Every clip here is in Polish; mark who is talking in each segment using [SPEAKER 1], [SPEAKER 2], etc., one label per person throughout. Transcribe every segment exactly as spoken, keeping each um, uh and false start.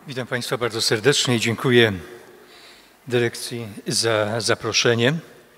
[SPEAKER 1] Witam Państwa bardzo serdecznie i dziękuję dyrekcji za zaproszenie.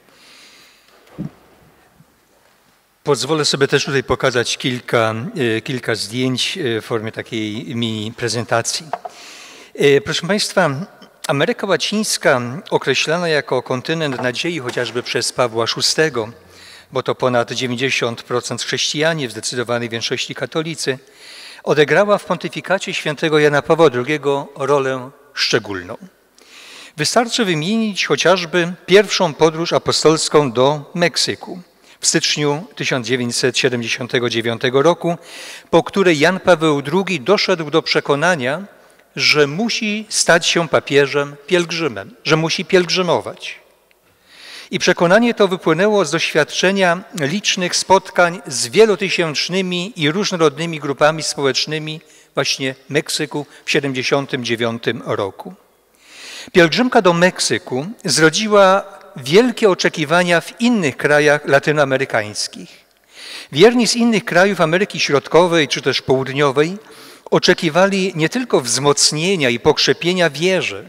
[SPEAKER 1] Pozwolę sobie też tutaj pokazać kilka, kilka zdjęć w formie takiej mini prezentacji. Proszę Państwa, Ameryka Łacińska określana jako kontynent nadziei chociażby przez Pawła szóstego, bo to ponad dziewięćdziesiąt procent chrześcijanie, w zdecydowanej większości katolicy, odegrała w pontyfikacie świętego Jana Pawła drugiego rolę szczególną. Wystarczy wymienić chociażby pierwszą podróż apostolską do Meksyku w styczniu tysiąc dziewięćset siedemdziesiątego dziewiątego roku, po której Jan Paweł drugi doszedł do przekonania, że musi stać się papieżem pielgrzymem, że musi pielgrzymować. I przekonanie to wypłynęło z doświadczenia licznych spotkań z wielotysięcznymi i różnorodnymi grupami społecznymi właśnie Meksyku w siedemdziesiątym dziewiątym roku. Pielgrzymka do Meksyku zrodziła wielkie oczekiwania w innych krajach latynoamerykańskich. Wierni z innych krajów Ameryki Środkowej czy też Południowej oczekiwali nie tylko wzmocnienia i pokrzepienia wierze,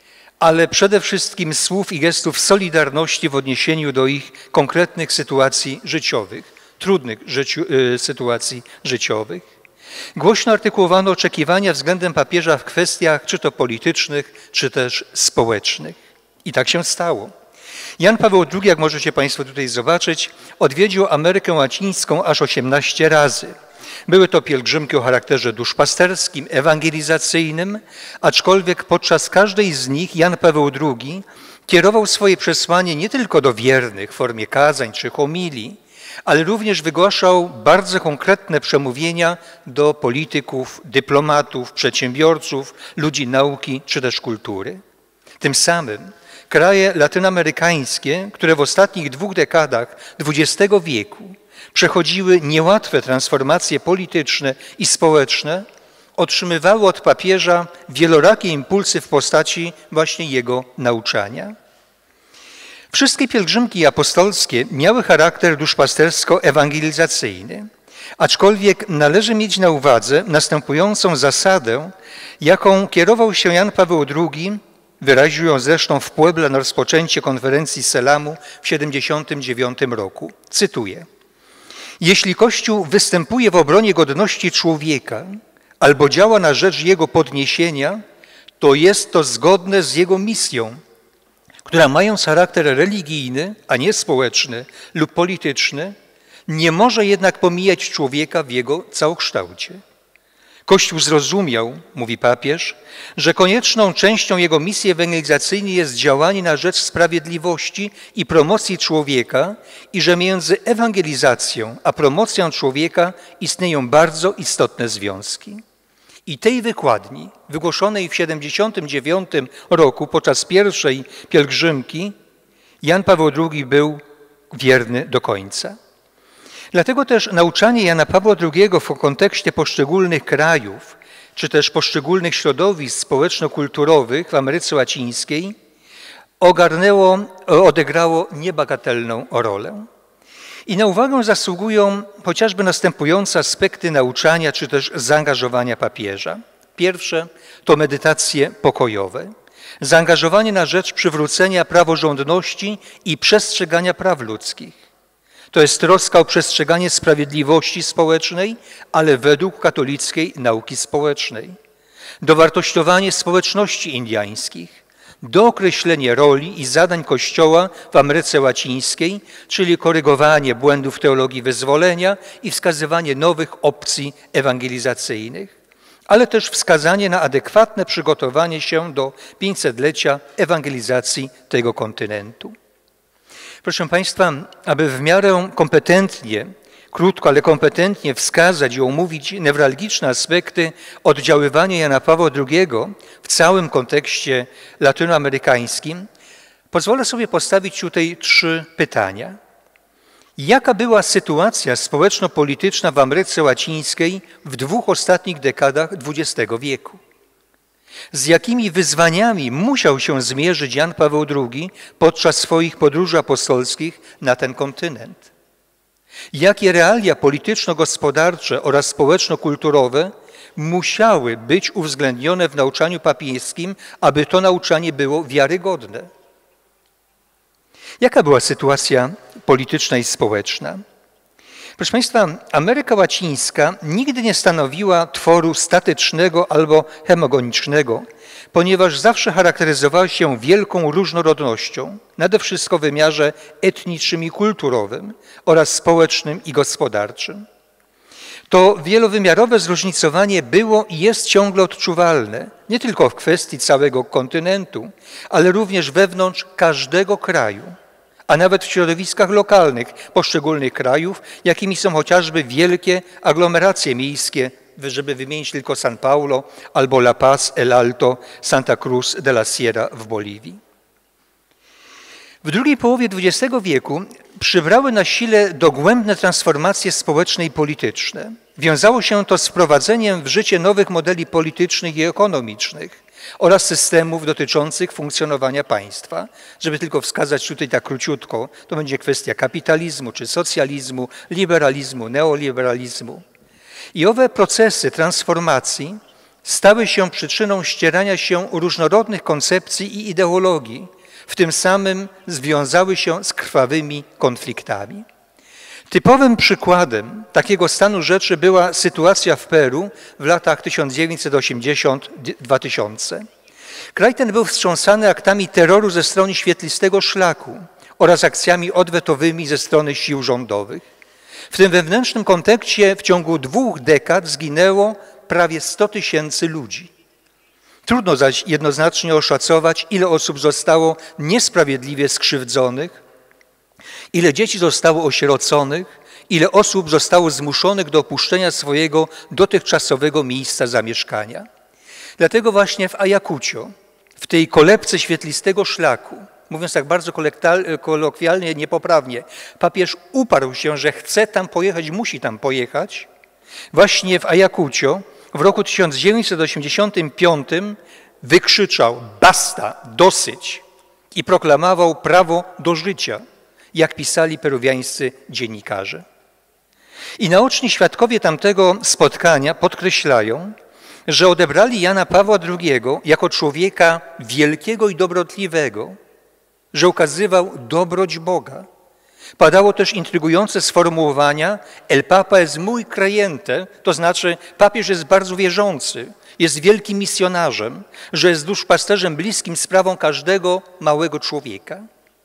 [SPEAKER 1] ale przede wszystkim słów i gestów solidarności w odniesieniu do ich konkretnych sytuacji życiowych, trudnych życiu, sytuacji życiowych. Głośno artykułowano oczekiwania względem papieża w kwestiach czy to politycznych, czy też społecznych. I tak się stało. Jan Paweł drugi, jak możecie Państwo tutaj zobaczyć, odwiedził Amerykę Łacińską aż osiemnaście razy. Były to pielgrzymki o charakterze duszpasterskim, ewangelizacyjnym, aczkolwiek podczas każdej z nich Jan Paweł drugi kierował swoje przesłanie nie tylko do wiernych w formie kazań czy homilii, ale również wygłaszał bardzo konkretne przemówienia do polityków, dyplomatów, przedsiębiorców, ludzi nauki czy też kultury. Tym samym kraje latynoamerykańskie, które w ostatnich dwóch dekadach dwudziestego wieku przechodziły niełatwe transformacje polityczne i społeczne, otrzymywały od papieża wielorakie impulsy w postaci właśnie jego nauczania. Wszystkie pielgrzymki apostolskie miały charakter duszpastersko-ewangelizacyjny, aczkolwiek należy mieć na uwadze następującą zasadę, jaką kierował się Jan Paweł drugi, wyraził ją zresztą w Puebla na rozpoczęcie konferencji Selamu w siedemdziesiątym dziewiątym roku. Cytuję. Jeśli Kościół występuje w obronie godności człowieka albo działa na rzecz jego podniesienia, to jest to zgodne z jego misją, która mając charakter religijny, a nie społeczny lub polityczny, nie może jednak pomijać człowieka w jego całokształcie. Kościół zrozumiał, mówi papież, że konieczną częścią jego misji ewangelizacyjnej jest działanie na rzecz sprawiedliwości i promocji człowieka i że między ewangelizacją a promocją człowieka istnieją bardzo istotne związki. I tej wykładni, wygłoszonej w siedemdziesiątym dziewiątym roku podczas pierwszej pielgrzymki, Jan Paweł drugi był wierny do końca. Dlatego też nauczanie Jana Pawła drugiego w kontekście poszczególnych krajów, czy też poszczególnych środowisk społeczno-kulturowych w Ameryce Łacińskiej ogarnęło, odegrało niebagatelną rolę. I na uwagę zasługują chociażby następujące aspekty nauczania, czy też zaangażowania papieża. Pierwsze to medytacje pokojowe, zaangażowanie na rzecz przywrócenia praworządności i przestrzegania praw ludzkich. To jest troska o przestrzeganie sprawiedliwości społecznej, ale według katolickiej nauki społecznej. Dowartościowanie społeczności indyjskich, dookreślenie roli i zadań Kościoła w Ameryce Łacińskiej, czyli korygowanie błędów teologii wyzwolenia i wskazywanie nowych opcji ewangelizacyjnych, ale też wskazanie na adekwatne przygotowanie się do pięćsetlecia ewangelizacji tego kontynentu. Proszę Państwa, aby w miarę kompetentnie, krótko, ale kompetentnie wskazać i omówić newralgiczne aspekty oddziaływania Jana Pawła drugiego w całym kontekście latynoamerykańskim, pozwolę sobie postawić tutaj trzy pytania. Jaka była sytuacja społeczno-polityczna w Ameryce Łacińskiej w dwóch ostatnich dekadach dwudziestego wieku? Z jakimi wyzwaniami musiał się zmierzyć Jan Paweł drugi podczas swoich podróży apostolskich na ten kontynent? Jakie realia polityczno-gospodarcze oraz społeczno-kulturowe musiały być uwzględnione w nauczaniu papieskim, aby to nauczanie było wiarygodne. Jaka była sytuacja polityczna i społeczna? Proszę Państwa, Ameryka Łacińska nigdy nie stanowiła tworu statycznego albo homogenicznego, ponieważ zawsze charakteryzowała się wielką różnorodnością, nade wszystko w wymiarze etnicznym i kulturowym oraz społecznym i gospodarczym. To wielowymiarowe zróżnicowanie było i jest ciągle odczuwalne, nie tylko w kwestii całego kontynentu, ale również wewnątrz każdego kraju, a nawet w środowiskach lokalnych poszczególnych krajów, jakimi są chociażby wielkie aglomeracje miejskie, żeby wymienić tylko San Paulo albo La Paz, El Alto, Santa Cruz de la Sierra w Boliwii. W drugiej połowie dwudziestego wieku przybrały na sile dogłębne transformacje społeczne i polityczne. Wiązało się to z wprowadzeniem w życie nowych modeli politycznych i ekonomicznych oraz systemów dotyczących funkcjonowania państwa. Żeby tylko wskazać tutaj tak króciutko, to będzie kwestia kapitalizmu czy socjalizmu, liberalizmu, neoliberalizmu. I owe procesy transformacji stały się przyczyną ścierania się różnorodnych koncepcji i ideologii, w tym samym związały się z krwawymi konfliktami. Typowym przykładem takiego stanu rzeczy była sytuacja w Peru w latach tysiąc dziewięćset osiemdziesiąt do dwa tysiące. Kraj ten był wstrząsany aktami terroru ze strony świetlistego szlaku oraz akcjami odwetowymi ze strony sił rządowych. W tym wewnętrznym kontekście w ciągu dwóch dekad zginęło prawie sto tysięcy ludzi. Trudno zaś jednoznacznie oszacować, ile osób zostało niesprawiedliwie skrzywdzonych, ile dzieci zostało osieroconych, ile osób zostało zmuszonych do opuszczenia swojego dotychczasowego miejsca zamieszkania. Dlatego właśnie w Ayacucho, w tej kolebce świetlistego szlaku, mówiąc tak bardzo kolokwialnie, niepoprawnie, papież uparł się, że chce tam pojechać, musi tam pojechać. Właśnie w Ayacucho w roku tysiąc dziewięćset osiemdziesiątym piątym wykrzyczał basta, dosyć i proklamował prawo do życia, jak pisali peruwiańscy dziennikarze. I naoczni świadkowie tamtego spotkania podkreślają, że odebrali Jana Pawła drugiego jako człowieka wielkiego i dobrotliwego, że ukazywał dobroć Boga. Padało też intrygujące sformułowania El Papa es muy creyente, to znaczy papież jest bardzo wierzący, jest wielkim misjonarzem, że jest duszpasterzem bliskim sprawom każdego małego człowieka.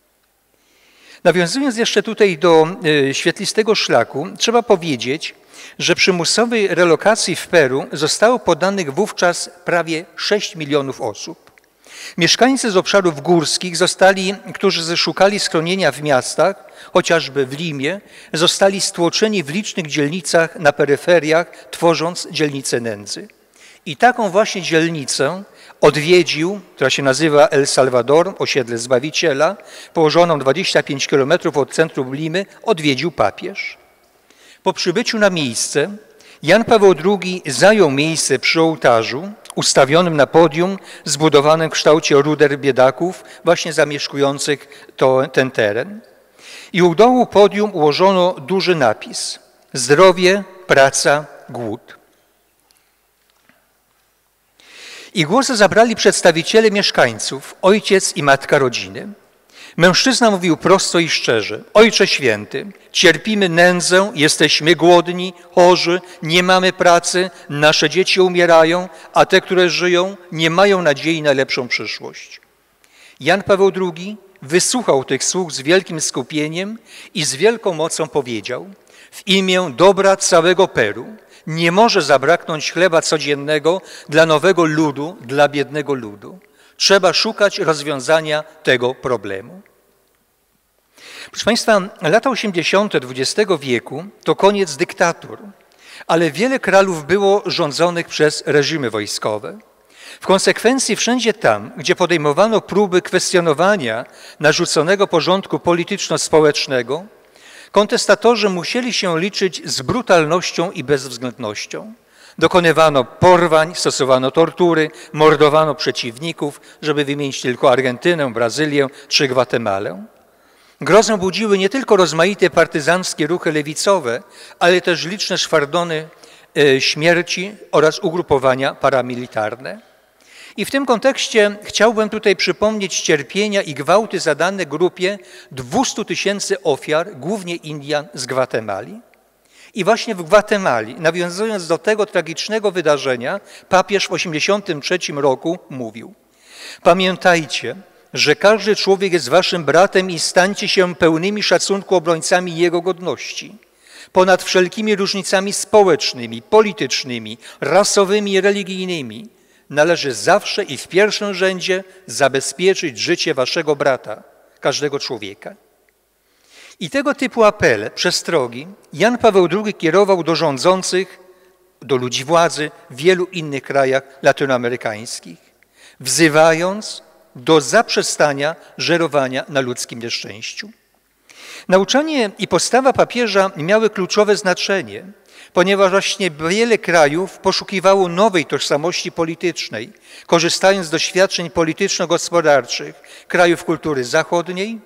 [SPEAKER 1] Nawiązując jeszcze tutaj do świetlistego szlaku, trzeba powiedzieć, że przymusowej relokacji w Peru zostało poddanych wówczas prawie sześć milionów osób. Mieszkańcy z obszarów górskich zostali, którzy szukali schronienia w miastach, chociażby w Limie, zostali stłoczeni w licznych dzielnicach na peryferiach, tworząc dzielnicę nędzy. I taką właśnie dzielnicę odwiedził, która się nazywa El Salvador, osiedle Zbawiciela, położoną dwadzieścia pięć kilometrów od centrum Limy, odwiedził papież. Po przybyciu na miejsce Jan Paweł drugi zajął miejsce przy ołtarzu ustawionym na podium zbudowanym w kształcie ruder biedaków właśnie zamieszkujących to, ten teren. I u dołu podium ułożono duży napis: zdrowie, praca, głód. I głos zabrali przedstawiciele mieszkańców, ojciec i matka rodziny. Mężczyzna mówił prosto i szczerze: Ojcze Święty, cierpimy nędzę, jesteśmy głodni, chorzy, nie mamy pracy, nasze dzieci umierają, a te, które żyją, nie mają nadziei na lepszą przyszłość. Jan Paweł drugi wysłuchał tych słów z wielkim skupieniem i z wielką mocą powiedział: w imię dobra całego Peru nie może zabraknąć chleba codziennego dla nowego ludu, dla biednego ludu. Trzeba szukać rozwiązania tego problemu. Proszę Państwa, lata osiemdziesiąte dwudziestego wieku to koniec dyktatur, ale wiele krajów było rządzonych przez reżimy wojskowe. W konsekwencji wszędzie tam, gdzie podejmowano próby kwestionowania narzuconego porządku polityczno-społecznego, kontestatorzy musieli się liczyć z brutalnością i bezwzględnością. Dokonywano porwań, stosowano tortury, mordowano przeciwników, żeby wymienić tylko Argentynę, Brazylię czy Gwatemalę. Grozę budziły nie tylko rozmaite partyzanckie ruchy lewicowe, ale też liczne szwardony śmierci oraz ugrupowania paramilitarne. I w tym kontekście chciałbym tutaj przypomnieć cierpienia i gwałty zadane grupie dwustu tysięcy ofiar, głównie Indian z Gwatemali. I właśnie w Gwatemali, nawiązując do tego tragicznego wydarzenia, papież w osiemdziesiątym trzecim roku mówił: pamiętajcie, że każdy człowiek jest waszym bratem i stańcie się pełnymi szacunku obrońcami jego godności. Ponad wszelkimi różnicami społecznymi, politycznymi, rasowymi i religijnymi należy zawsze i w pierwszym rzędzie zabezpieczyć życie waszego brata, każdego człowieka. I tego typu apele, przestrogi Jan Paweł drugi kierował do rządzących, do ludzi władzy w wielu innych krajach latynoamerykańskich, wzywając do zaprzestania żerowania na ludzkim nieszczęściu. Nauczanie i postawa papieża miały kluczowe znaczenie, ponieważ właśnie wiele krajów poszukiwało nowej tożsamości politycznej, korzystając z doświadczeń polityczno-gospodarczych krajów kultury zachodniej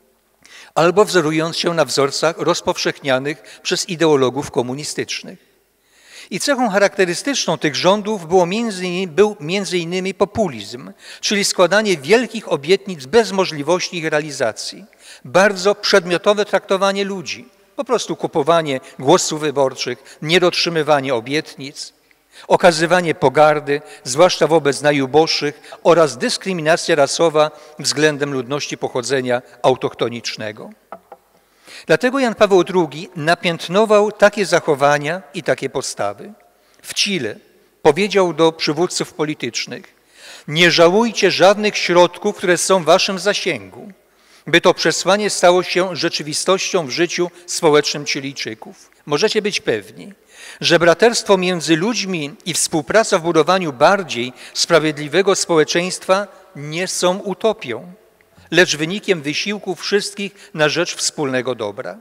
[SPEAKER 1] albo wzorując się na wzorcach rozpowszechnianych przez ideologów komunistycznych. I cechą charakterystyczną tych rządów było między innymi, był między innymi populizm, czyli składanie wielkich obietnic bez możliwości ich realizacji, bardzo przedmiotowe traktowanie ludzi, po prostu kupowanie głosów wyborczych, niedotrzymywanie obietnic, okazywanie pogardy, zwłaszcza wobec najuboższych, oraz dyskryminacja rasowa względem ludności pochodzenia autochtonicznego. Dlatego Jan Paweł drugi napiętnował takie zachowania i takie postawy. W Chile powiedział do przywódców politycznych: nie żałujcie żadnych środków, które są w waszym zasięgu, by to przesłanie stało się rzeczywistością w życiu społecznym Chilijczyków. Możecie być pewni, że braterstwo między ludźmi i współpraca w budowaniu bardziej sprawiedliwego społeczeństwa nie są utopią, lecz wynikiem wysiłku wszystkich na rzecz wspólnego dobra.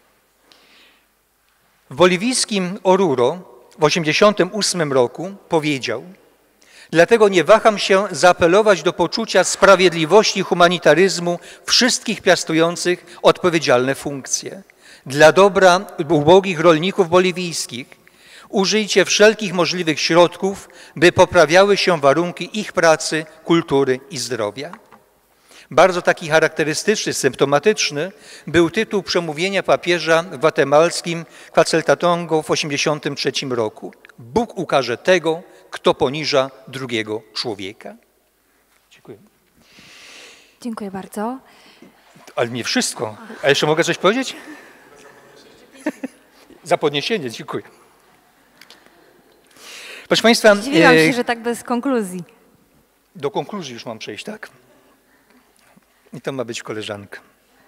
[SPEAKER 1] W boliwijskim Oruro w osiemdziesiątym ósmym roku powiedział: dlatego nie waham się zaapelować do poczucia sprawiedliwości i humanitaryzmu wszystkich piastujących odpowiedzialne funkcje. Dla dobra ubogich rolników boliwijskich użyjcie wszelkich możliwych środków, by poprawiały się warunki ich pracy, kultury i zdrowia. Bardzo taki charakterystyczny, symptomatyczny był tytuł przemówienia papieża w gwatemalskim Quetzaltenango w osiemdziesiątym trzecim roku. Bóg ukarze tego, kto poniża drugiego człowieka. Dziękuję.
[SPEAKER 2] Dziękuję bardzo.
[SPEAKER 1] Ale nie wszystko. A jeszcze mogę coś powiedzieć? Za podniesienie, dziękuję. Proszę Państwa...
[SPEAKER 2] Zdziwiłam się, że tak bez konkluzji.
[SPEAKER 1] Do konkluzji już mam przejść, tak? I to ma być koleżanka.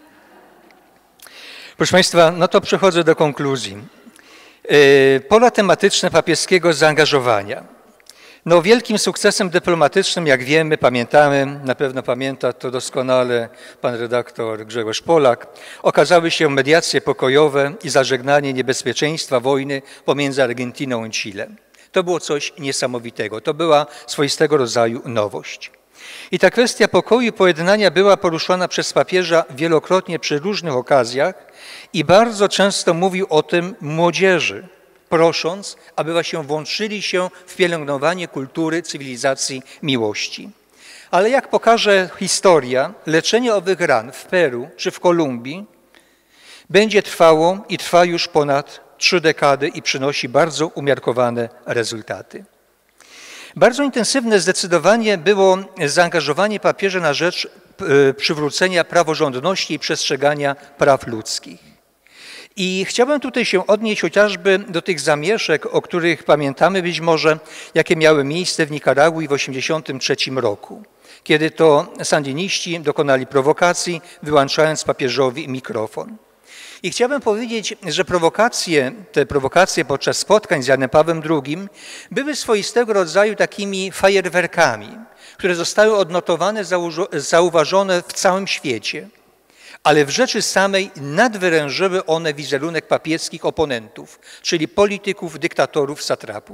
[SPEAKER 1] Proszę Państwa, no to przechodzę do konkluzji. Pola tematyczne papieskiego zaangażowania. No, wielkim sukcesem dyplomatycznym, jak wiemy, pamiętamy, na pewno pamięta to doskonale pan redaktor Grzegorz Polak, okazały się mediacje pokojowe i zażegnanie niebezpieczeństwa wojny pomiędzy Argentyną i Chile. To było coś niesamowitego, to była swoistego rodzaju nowość. I ta kwestia pokoju i pojednania była poruszana przez papieża wielokrotnie przy różnych okazjach i bardzo często mówił o tym młodzieży, prosząc, aby właśnie włączyli się w pielęgnowanie kultury, cywilizacji, miłości. Ale jak pokaże historia, leczenie owych ran w Peru czy w Kolumbii będzie trwało i trwa już ponad trzy dekady i przynosi bardzo umiarkowane rezultaty. Bardzo intensywne zdecydowanie było zaangażowanie papieża na rzecz przywrócenia praworządności i przestrzegania praw ludzkich. I chciałbym tutaj się odnieść chociażby do tych zamieszek, o których pamiętamy być może, jakie miały miejsce w Nikaragui w osiemdziesiątym trzecim roku, kiedy to sandiniści dokonali prowokacji, wyłączając papieżowi mikrofon. I chciałbym powiedzieć, że prowokacje, te prowokacje podczas spotkań z Janem Pawłem drugim były swoistego rodzaju takimi fajerwerkami, które zostały odnotowane, zauważone w całym świecie. Ale w rzeczy samej nadwyrężyły one wizerunek papieckich oponentów, czyli polityków, dyktatorów, satrapów.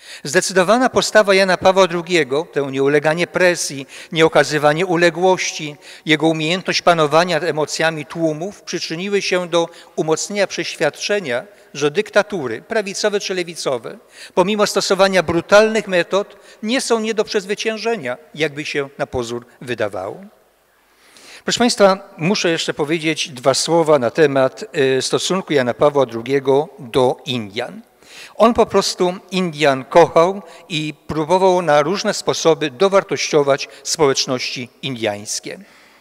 [SPEAKER 1] Zdecydowana postawa Jana Pawła drugiego, to nieuleganie presji, nieokazywanie uległości, jego umiejętność panowania emocjami tłumów przyczyniły się do umocnienia przeświadczenia, że dyktatury, prawicowe czy lewicowe, pomimo stosowania brutalnych metod, nie są nie do przezwyciężenia, jakby się na pozór wydawało. Proszę Państwa, muszę jeszcze powiedzieć dwa słowa na temat stosunku Jana Pawła drugiego do Indian. On po prostu Indian kochał i próbował na różne sposoby dowartościować społeczności indiańskie.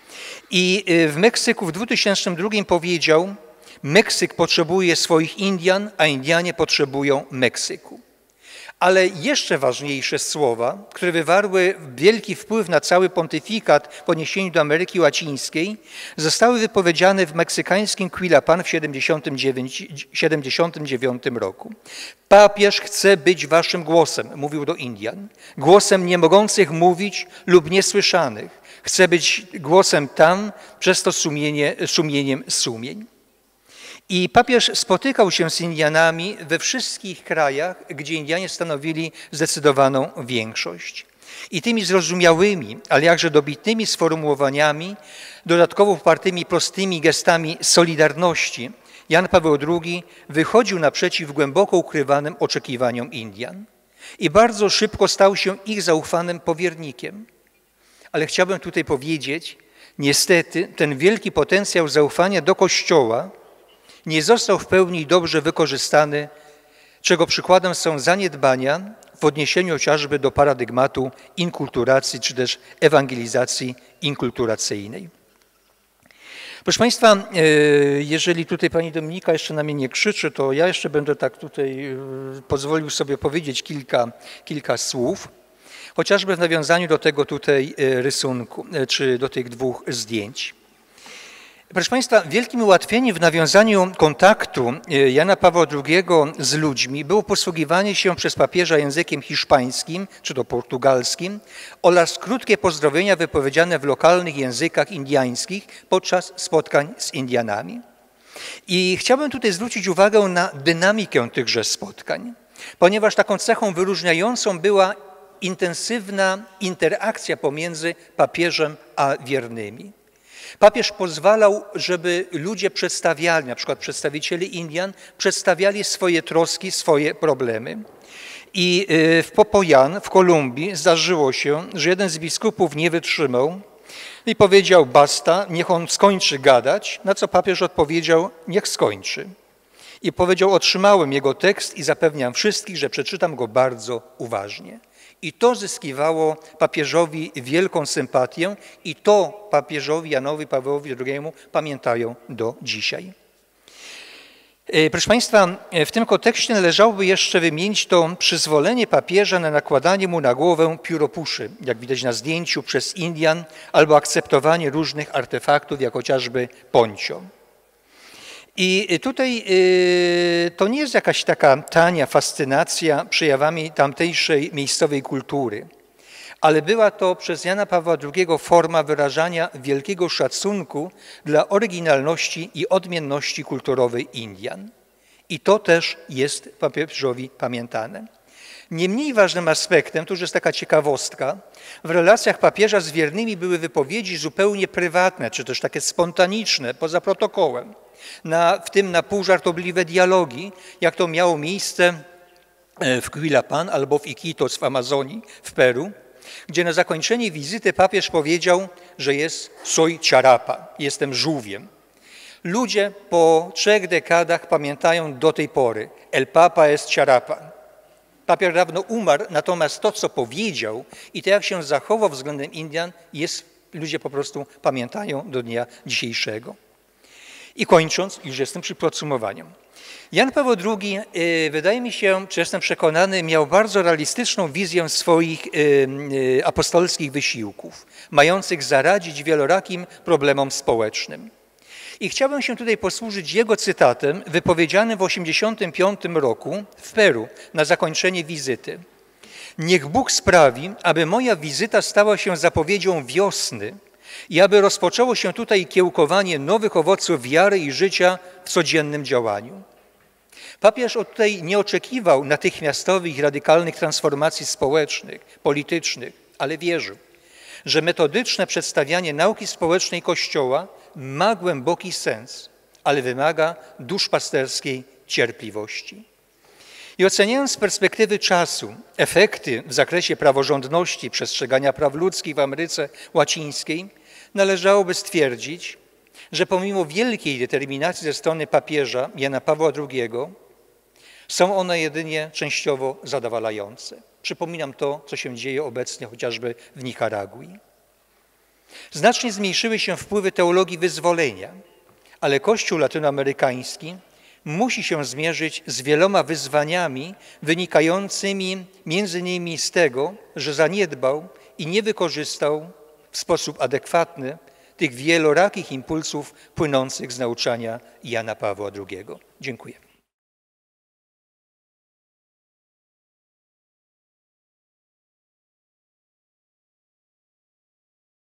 [SPEAKER 1] I w Meksyku w dwa tysiące drugim powiedział: Meksyk potrzebuje swoich Indian, a Indianie potrzebują Meksyku. Ale jeszcze ważniejsze słowa, które wywarły wielki wpływ na cały pontyfikat w odniesieniu do Ameryki Łacińskiej, zostały wypowiedziane w meksykańskim Quilapan w siedemdziesiątym dziewiątym roku. Papież chce być waszym głosem, mówił do Indian, głosem nie mogących mówić lub niesłyszanych. Chce być głosem tam, przez to sumienie, sumieniem sumień. I papież spotykał się z Indianami we wszystkich krajach, gdzie Indianie stanowili zdecydowaną większość. I tymi zrozumiałymi, ale jakże dobitnymi sformułowaniami, dodatkowo popartymi prostymi gestami solidarności, Jan Paweł drugi wychodził naprzeciw głęboko ukrywanym oczekiwaniom Indian. I bardzo szybko stał się ich zaufanym powiernikiem. Ale chciałbym tutaj powiedzieć, niestety ten wielki potencjał zaufania do Kościoła nie został w pełni dobrze wykorzystany, czego przykładem są zaniedbania w odniesieniu chociażby do paradygmatu inkulturacji czy też ewangelizacji inkulturacyjnej. Proszę Państwa, jeżeli tutaj pani Dominika jeszcze na mnie nie krzyczy, to ja jeszcze będę tak tutaj pozwolił sobie powiedzieć kilka, kilka słów, chociażby w nawiązaniu do tego tutaj rysunku, czy do tych dwóch zdjęć. Proszę Państwa, wielkim ułatwieniem w nawiązaniu kontaktu Jana Pawła drugiego z ludźmi było posługiwanie się przez papieża językiem hiszpańskim czy to portugalskim oraz krótkie pozdrowienia wypowiedziane w lokalnych językach indiańskich podczas spotkań z Indianami. I chciałbym tutaj zwrócić uwagę na dynamikę tychże spotkań, ponieważ taką cechą wyróżniającą była intensywna interakcja pomiędzy papieżem a wiernymi. Papież pozwalał, żeby ludzie przedstawiali, na przykład przedstawiciele Indian, przedstawiali swoje troski, swoje problemy. I w Popoyan w Kolumbii zdarzyło się, że jeden z biskupów nie wytrzymał i powiedział: basta, niech on skończy gadać, na co papież odpowiedział: niech skończy. I powiedział: otrzymałem jego tekst i zapewniam wszystkich, że przeczytam go bardzo uważnie. I to zyskiwało papieżowi wielką sympatię i to papieżowi Janowi Pawłowi drugiemu pamiętają do dzisiaj. Proszę Państwa, w tym kontekście należałoby jeszcze wymienić to przyzwolenie papieża na nakładanie mu na głowę pióropuszy, jak widać na zdjęciu, przez Indian, albo akceptowanie różnych artefaktów, jak chociażby poncio. I tutaj to nie jest jakaś taka tania fascynacja przejawami tamtejszej miejscowej kultury, ale była to przez Jana Pawła drugiego forma wyrażania wielkiego szacunku dla oryginalności i odmienności kulturowej Indian. I to też jest papieżowi pamiętane. Niemniej ważnym aspektem, to już jest taka ciekawostka, w relacjach papieża z wiernymi były wypowiedzi zupełnie prywatne, czy też takie spontaniczne, poza protokołem. Na, w tym na pół żartobliwe dialogi, jak to miało miejsce w Quilapan albo w Iquitos w Amazonii, w Peru, gdzie na zakończenie wizyty papież powiedział, że jest soy charapa, jestem żółwiem. Ludzie po trzech dekadach pamiętają do tej pory, el papa es charapa. Papież dawno umarł, natomiast to, co powiedział i to, jak się zachował względem Indian, jest, ludzie po prostu pamiętają do dnia dzisiejszego. I kończąc, już jestem przy podsumowaniu. Jan Paweł drugi, wydaje mi się, czy jestem przekonany, miał bardzo realistyczną wizję swoich apostolskich wysiłków, mających zaradzić wielorakim problemom społecznym. I chciałbym się tutaj posłużyć jego cytatem wypowiedzianym w osiemdziesiątym piątym roku w Peru na zakończenie wizyty. Niech Bóg sprawi, aby moja wizyta stała się zapowiedzią wiosny i aby rozpoczęło się tutaj kiełkowanie nowych owoców wiary i życia w codziennym działaniu. Papież tutaj nie oczekiwał natychmiastowych i radykalnych transformacji społecznych, politycznych, ale wierzył, że metodyczne przedstawianie nauki społecznej Kościoła ma głęboki sens, ale wymaga duszpasterskiej cierpliwości. I oceniając z perspektywy czasu efekty w zakresie praworządności, przestrzegania praw ludzkich w Ameryce Łacińskiej, należałoby stwierdzić, że pomimo wielkiej determinacji ze strony papieża Jana Pawła drugiego, są one jedynie częściowo zadowalające. Przypominam to, co się dzieje obecnie chociażby w Nikaragui. Znacznie zmniejszyły się wpływy teologii wyzwolenia, ale Kościół latynoamerykański musi się zmierzyć z wieloma wyzwaniami wynikającymi między innymi z tego, że zaniedbał i nie wykorzystał w sposób adekwatny tych wielorakich impulsów płynących z nauczania Jana Pawła drugiego. Dziękuję.